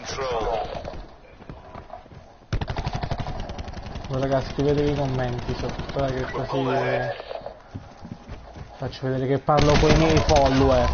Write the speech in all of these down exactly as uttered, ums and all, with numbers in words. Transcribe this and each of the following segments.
Oh, raga, scrivetevi i commenti sotto, eh, che così eh, faccio vedere che parlo con i miei follower.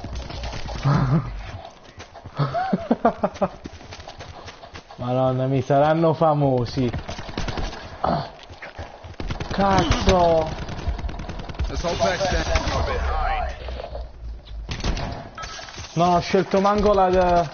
Madonna, mi saranno famosi. Cazzo! No, ho scelto manco la...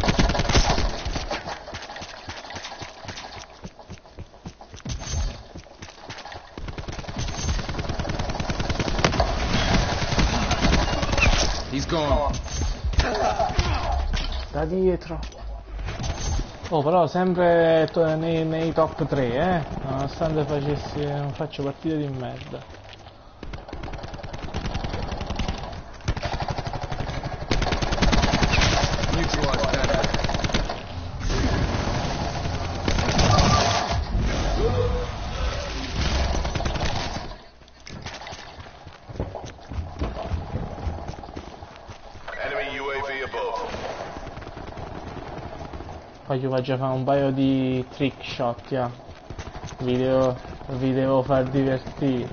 Da dietro. Oh, però sempre nei, nei top tre, eh? Nonostante facessi... non faccio partite di merda. Poi io faccio fare un paio di trick shot, yeah. Vi devo, vi devo far divertire.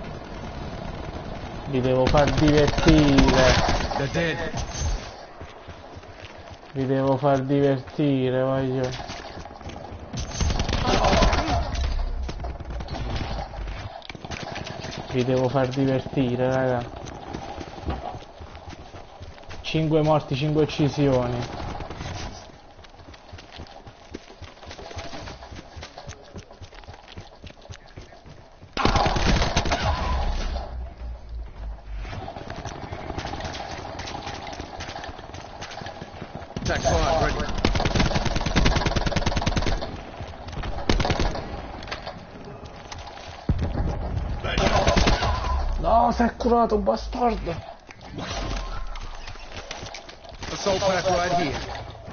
Vi devo far divertire. Vi devo far divertire, voglio. Vi devo far divertire, raga. cinque morti, cinque uccisioni. No, si è curato, bastardo! Assault pack right here.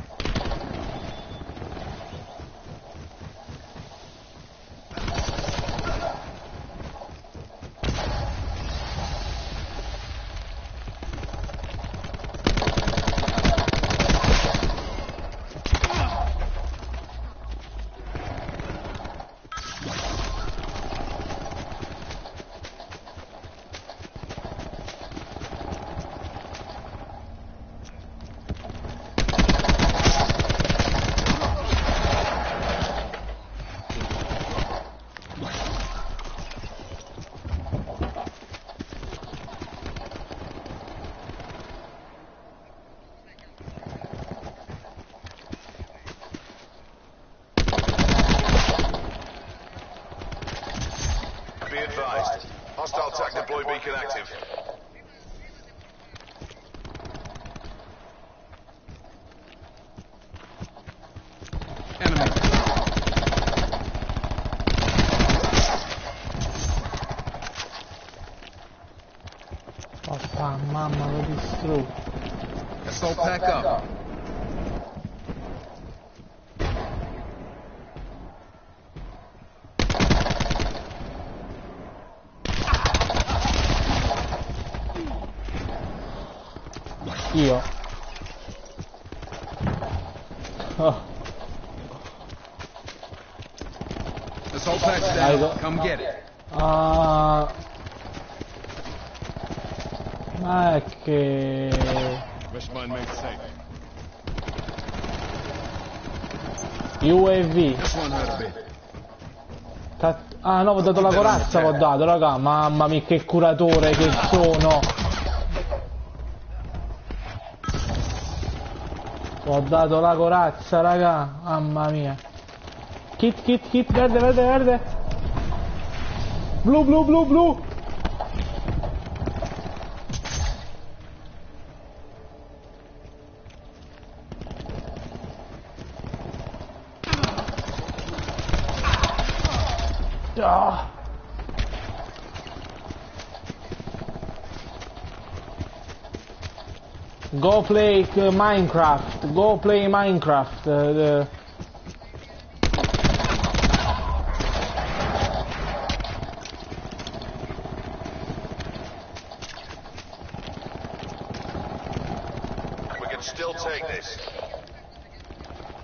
Be advised. Hostile tac deploy beacon active. Enemy. Oh, mamma, lo distruggo. Assault pack up. Io. Oh. Assault pack's down. Come get it. Ah. Ma è che... U A V. Ah no, ho dato la corazza, ho dato, raga. Mamma mia, che curatore che sono. Ho dato la corazza, raga. Mamma mia. Kit, kit, kit, verde, verde, verde. Blu, blu, blu, blu. Ah. Go play uh, Minecraft. Go play Minecraft. Uh, the... We can still take this.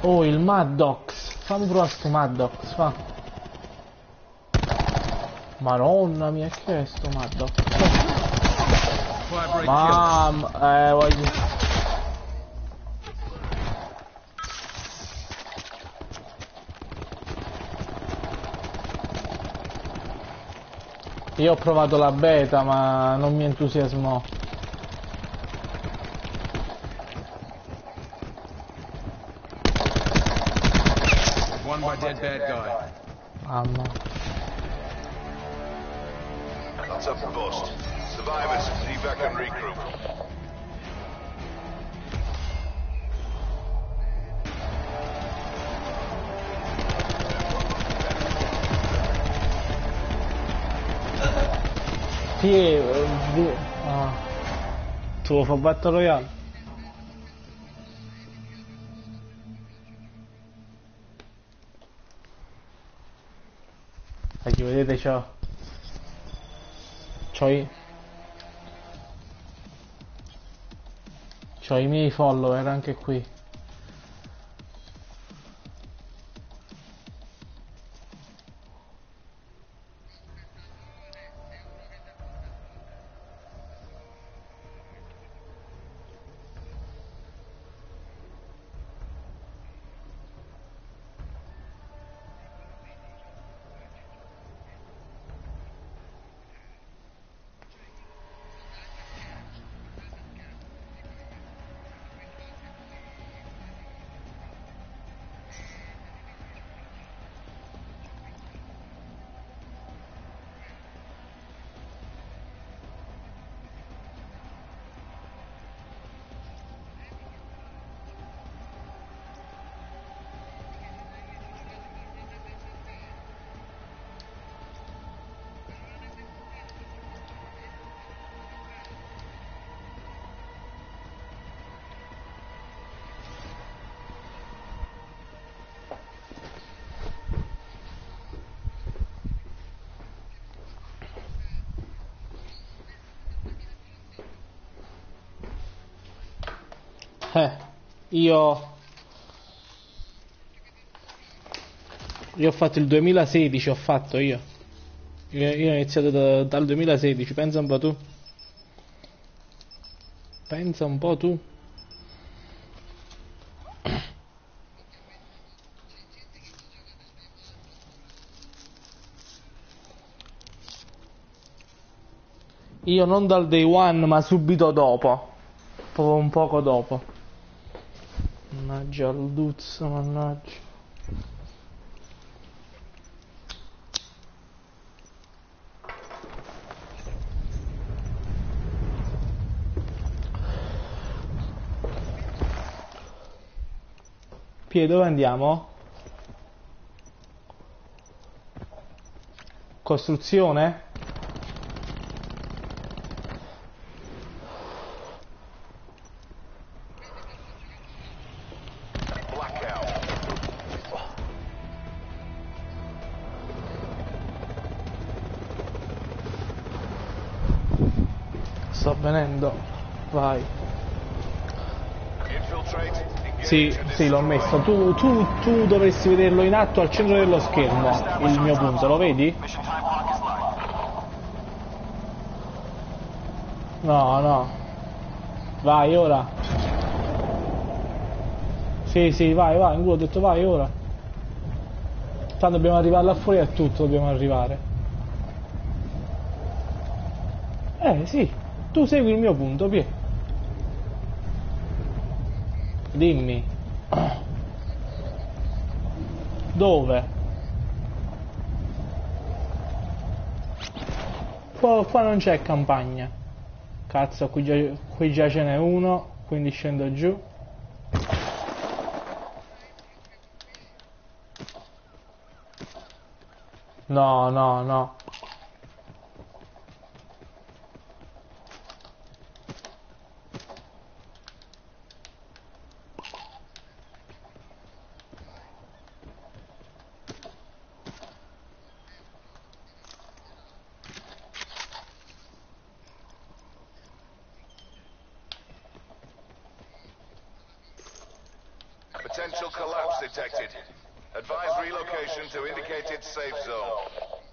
Oh, il Maddox. Fammi provare sto Maddox, fa. Madonna mia, che è sto Maddox? Mamma, eh, voglio... Io ho provato la beta, ma non mi entusiasmò. One by dead bad guy. Mamma. That's up and bust. Survivors, evac and regroup. Sì, eh, ah. Tu lo fa Battle Royale? Ecco, vedete, c'ho... C'ho i... C'ho i miei follower anche qui. Eh, io... Io ho fatto il duemilasedici, ho fatto io. Io, io ho iniziato da, dal duemilasedici, pensa un po' tu. Pensa un po' tu. Io non dal day one, ma subito dopo. Proprio un poco dopo. Mannaggia il Duzzo, mannaggia. Pie, dove andiamo? Costruzione? Sto venendo, vai. Sì, sì, l'ho messo. Tu, tu, tu dovresti vederlo in atto al centro dello schermo, il mio punto, lo vedi? No, no. Vai, ora. Sì, sì, vai, vai, ho detto vai, ora. Tanto dobbiamo arrivare là fuori, a tutto dobbiamo arrivare. Eh, sì. Tu segui il mio punto, Pie. Dimmi. Dove? Qua, qua non c'è campagna. Cazzo, qui già, qui già ce n'è uno, quindi scendo giù. No, no, no. Potential collapse detected. Advise relocation to indicated safe zone.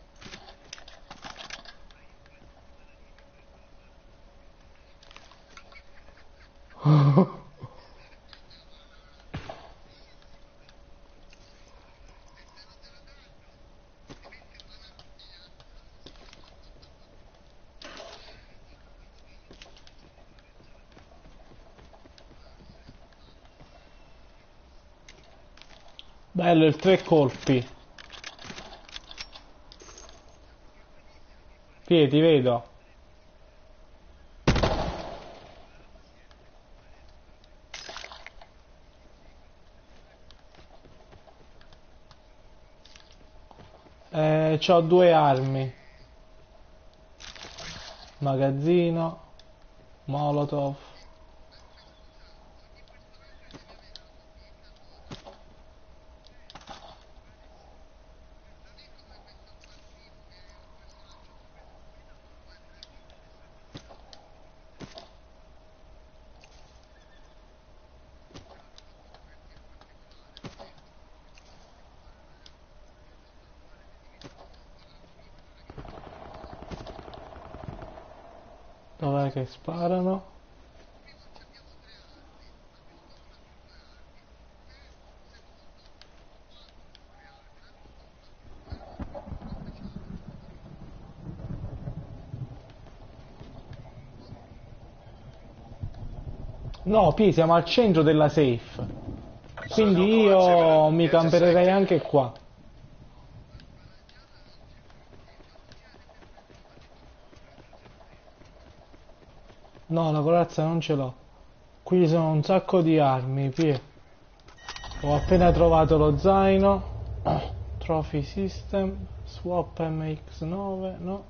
Bello il tre colpi. Piedi, vedo. Eh, c'ho due armi. Magazzino. Molotov. Dov'è che sparano? No, Pi, siamo al centro della safe. Quindi io mi camperei anche qua. No, la corazza non ce l'ho. Qui sono un sacco di armi, Pi. Ho appena trovato lo zaino. Trophy system. Swap M X nove, no.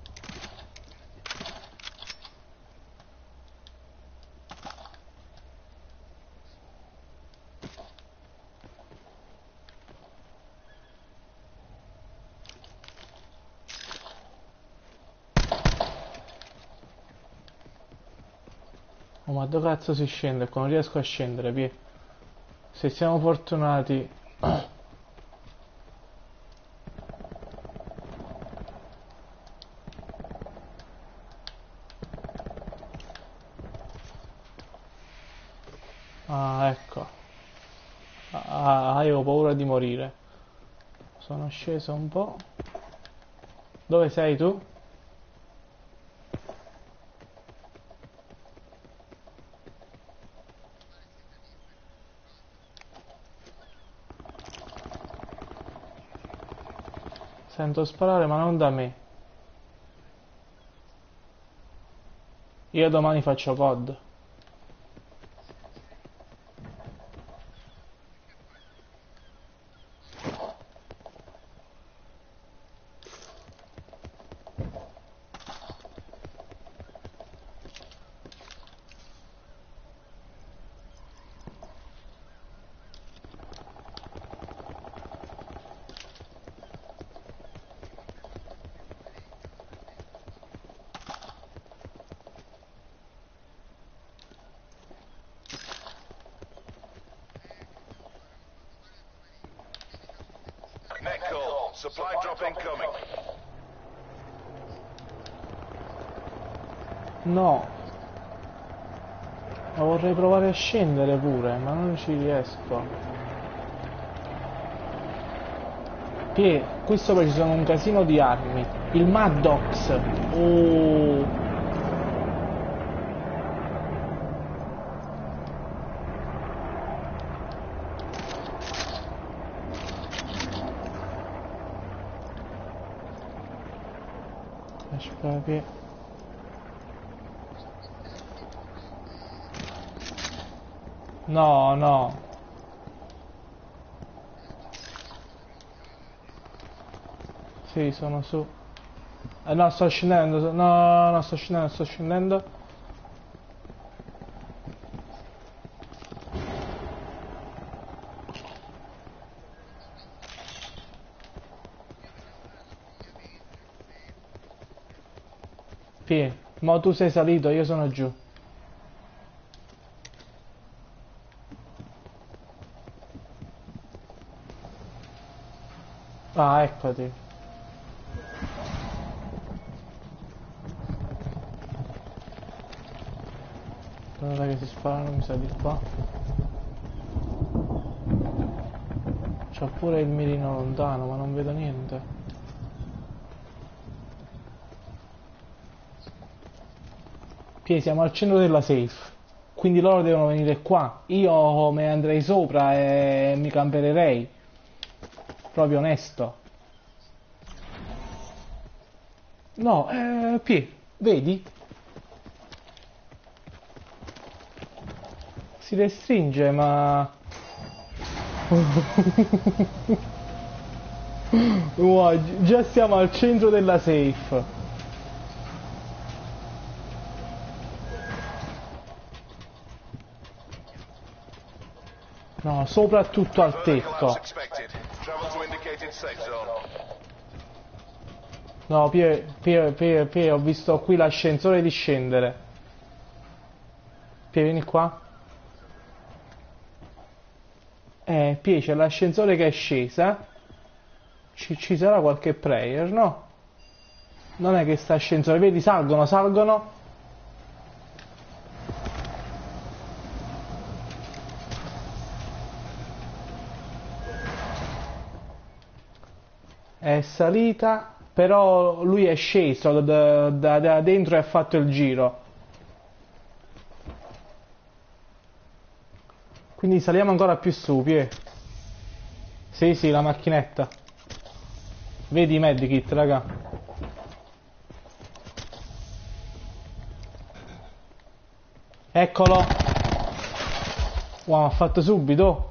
Oh, ma dove cazzo si scende? Qua non riesco a scendere, Pi. Se siamo fortunati. Ah, ecco. Ah, avevo paura di morire. Sono sceso un po'. Dove sei tu? Sento sparare, ma non da me. Io domani faccio C O D. Net call. Supply drop incoming. No. Ma vorrei provare a scendere pure, ma non ci riesco. Pie, qui sopra ci sono un casino di armi. Il Maddox. Oh. Aspetta, Pie. No, no. Sì, sono su. Eh, no, sto scendendo. No, no, sto scendendo, sto scendendo. Pie, ma tu sei salito, io sono giù. Ah, eccoti. Guarda che si sparano, mi sa di qua. C'ho pure il mirino lontano, ma non vedo niente. Pie, siamo al centro della safe. Quindi loro devono venire qua. Io me ne andrei sopra e mi campererei. Proprio onesto. No, eh, Pie, vedi? Si restringe, ma... Wow, già siamo al centro della safe. No, soprattutto al tetto. No, Pie, Pie, Pie, Pie, ho visto qui l'ascensore discendere. Pie, vieni qua. Eh, Pie, c'è l'ascensore che è scesa. Ci, ci sarà qualche player, no? Non è che sta ascensore, vedi, salgono, salgono. È salita, però lui è sceso da, da, da dentro e ha fatto il giro. Quindi saliamo ancora più su, Pie. Sì, sì, la macchinetta. Vedi i medikit, raga. Eccolo. Wow, ha fatto subito.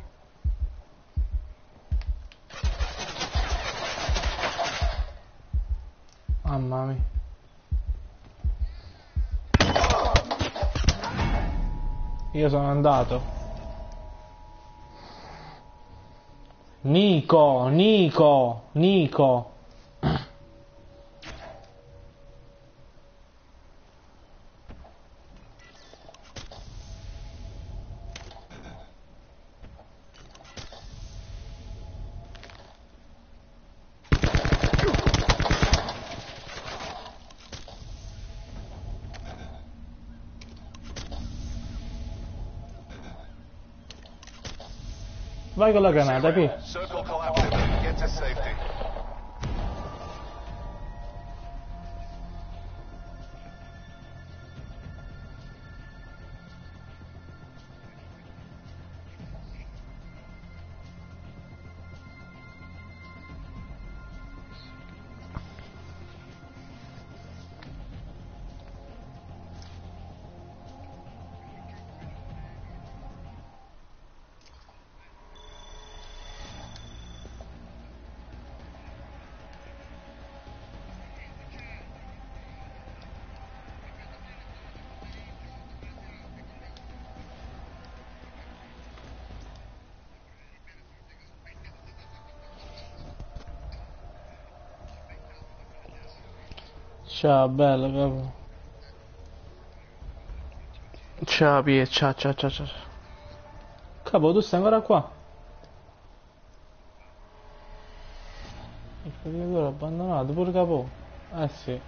Mamma mia. Io sono andato. Nico, Nico, Nico. Vai con la granata, qui. Circle collapsing. Get to safety. Ciao, bello, capo. Ciao, Pie, ciao, ciao, ciao, ciao. Capo, tu stai ancora qua? Il caricatore abbandonato, pure capo. Eh sì.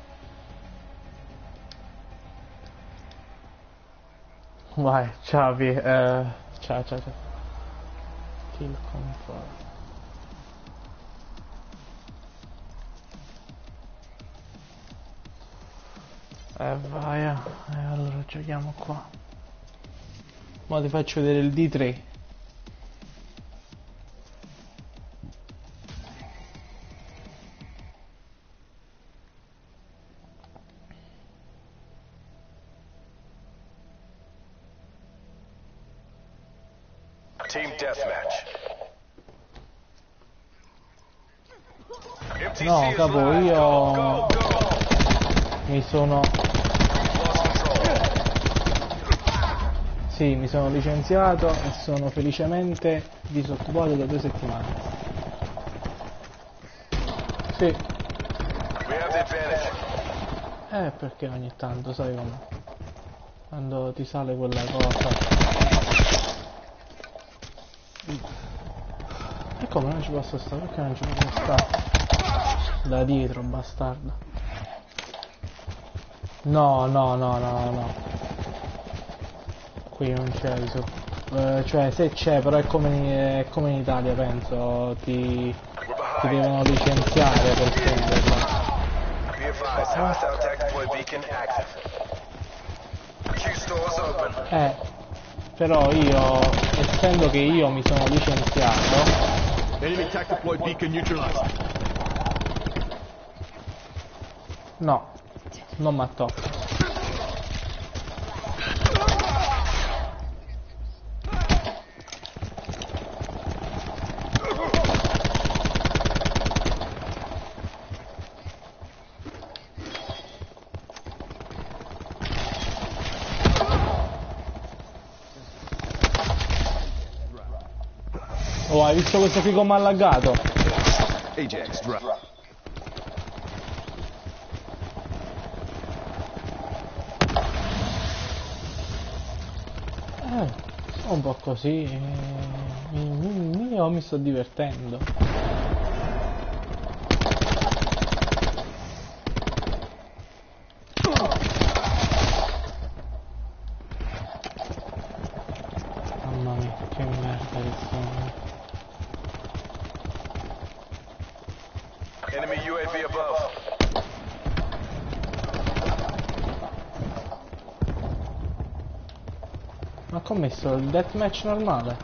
Vai, ciao, Pie. Eh, ciao, ciao, ciao. Kill confirm. Eh vai, eh, allora giochiamo qua. Ora ti faccio vedere il D tre. Team deathmatch. No, capo, io mi sono... Sì, mi sono licenziato e sono felicemente disoccupato da due settimane. Sì. Eh, perché ogni tanto, sai come? Quando ti sale quella cosa... Ecco come non ci posso stare? Perché non ci posso stare? Da dietro, bastardo. No, no, no, no, no. Qui non c'è di sotto. Eh, cioè se c'è, però è come, in, è come in Italia, penso. Ti, ti devono licenziare per prenderla. Be advised, hostile tactical beacon active. Q stores open. Eh, però io, essendo che io mi sono licenziato... Enemy attack deploy beacon neutralized. No, non mi attocca. Oh, hai visto questo qui come ha laggato? Ajax drop. Eh, un po' così. eh, mi- mi- Io mi sto divertendo. Mamma mia, che merda che sono. Enemy U A V above. Ma che ho messo il deathmatch normale?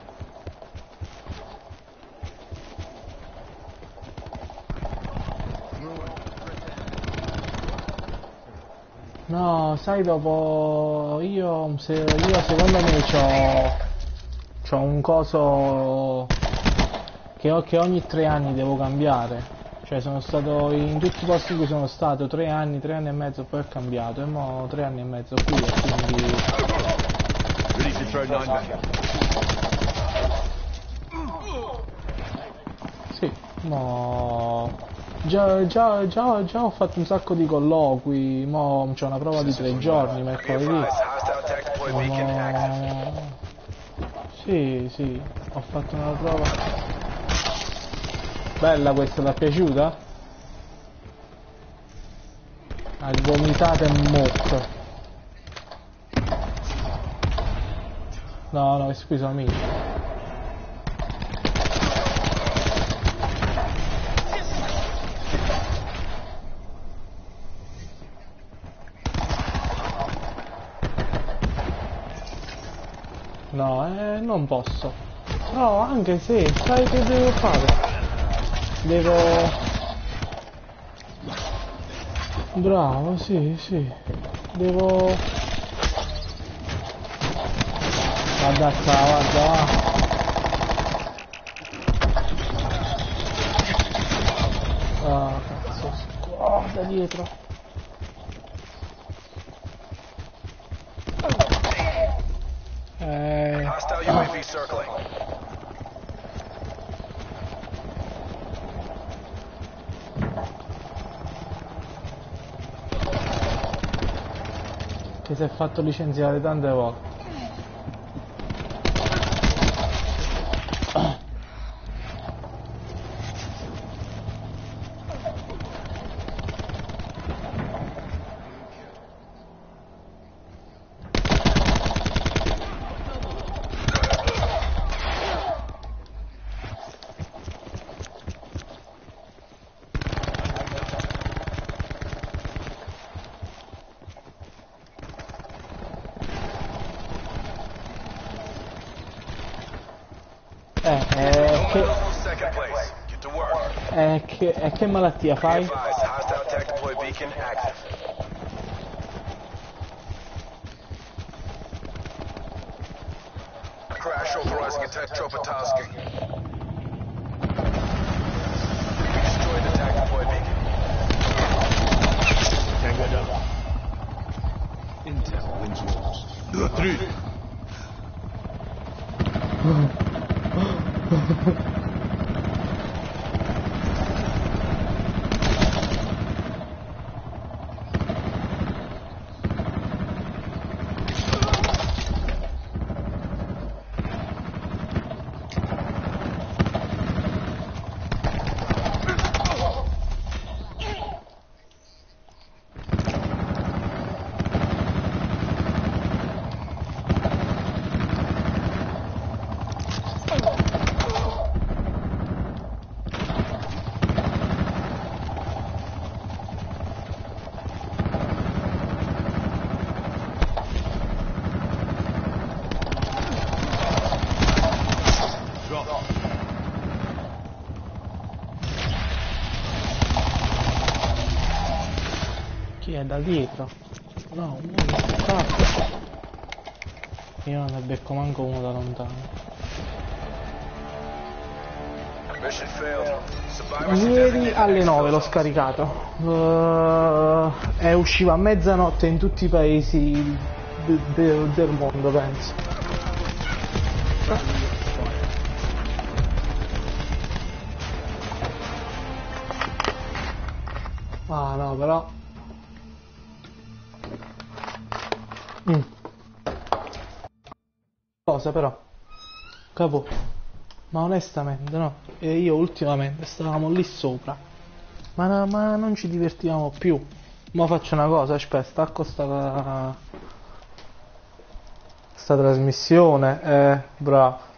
No, sai, dopo io, se, io secondo me c'ho, c'ho un coso che, ho, che ogni tre anni devo cambiare. Cioè sono stato in tutti i posti in cui sono stato tre anni, tre anni e mezzo, poi ho cambiato e mo tre anni e mezzo qui e quindi... Ready to throw nine back. Sì, mo... Già, già, già, già ho fatto un sacco di colloqui, mo c'è una prova di tre giorni, Be mercoledì. advised, hostile tactical beacon active. No. Sì, sì, ho fatto una prova. Bella questa, ti è piaciuta? Hai vomitato e mucco. No, no, questi qui sono amici. No, eh, non posso. No, anche se, sai che devo fare? Devo... Bravo, sì, sì. Devo... Guarda qua, guarda, va. Ah, cazzo. Oh, da dietro. Eh... Hostile U A V circling. Che si è fatto licenziare tante volte. Eh, eh, che, Second place. Get to work. eh, che, eh, che malattia Be fai? advised, hostile tactical beacon active. Crash authorizing attack chopper tasking. Destroy the tactical beacon. Tango down. Intel wins wars. Three. Sì, è da dietro. No, uno sta. Io non ne becco manco uno da lontano. Mission failed. Survivors are Ieri designated alle next nove l'ho kill zones. scaricato. Uh, e usciva a mezzanotte in tutti i paesi de- de- del mondo, penso. Ah no, però. Mm. Cosa però? Capo. Ma onestamente no. E io ultimamente stavamo lì sopra. Ma, no- ma non ci divertivamo più. Ma faccio una cosa, aspetta, stacco sta, sta trasmissione. Eh, bravo.